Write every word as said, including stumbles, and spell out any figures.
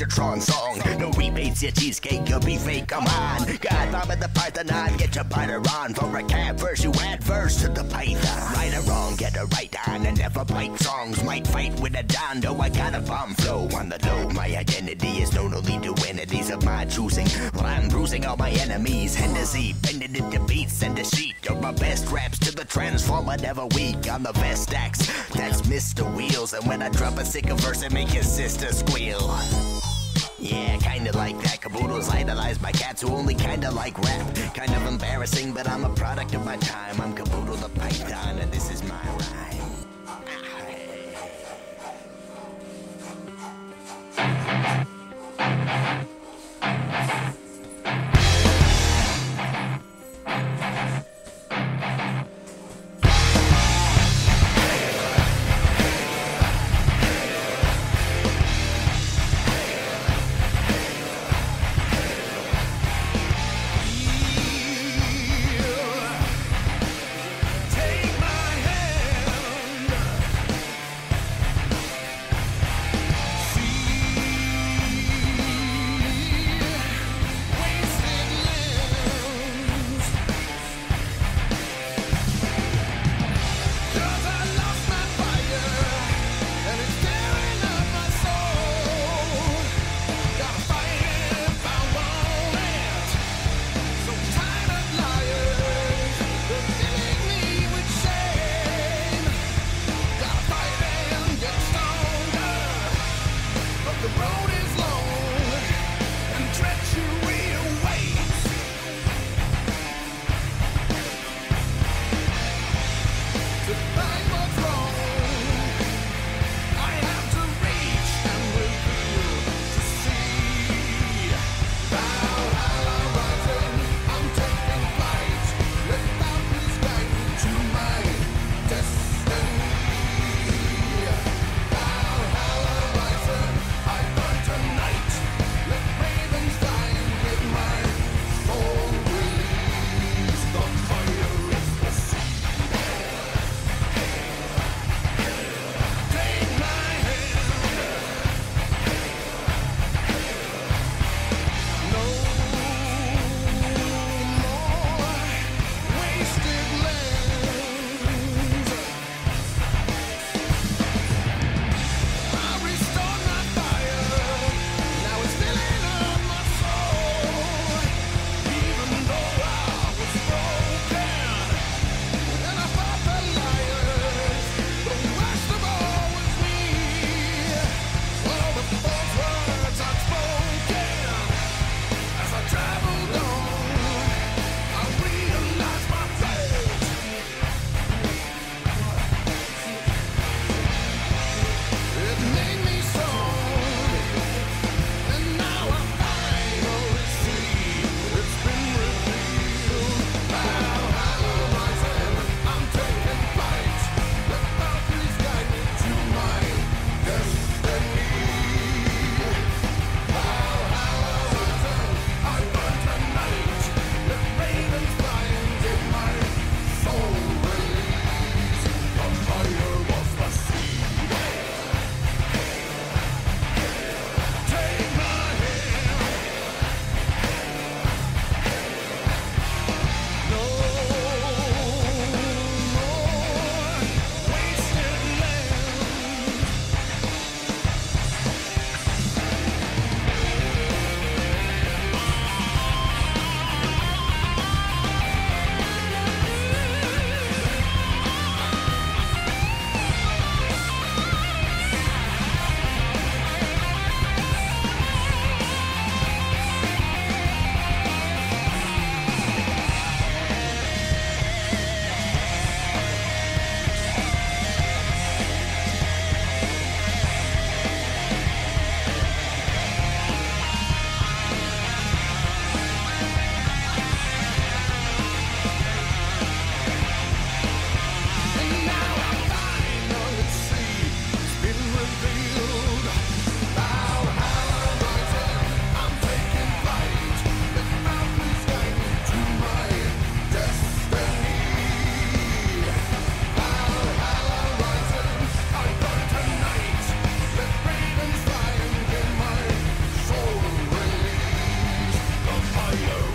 Metatron song. No rebates, your cheesecake, you'll be fake, come on. Godmom of the Parthenon, get your butter on. For a cat verse, you adverse to the python. Right or wrong, get a right on and never bite songs. Might fight with a Don, though I got a bomb flow on the low. My identity is known only to entities of my choosing. While I'm bruising all my enemies, Hennessy, bending into beats and the sheet of my best raps to the transformer, never weak on the best stacks. That's Mister Wheels, and when I drop a sicker verse, it make his sister squeal. Yeah, kinda like that. Caboodles idolize my cats who only kinda like rap. Kind of embarrassing, but I'm a product of my time. I'm Caboodle the Python, and this is my rhyme. Take my hand. fire.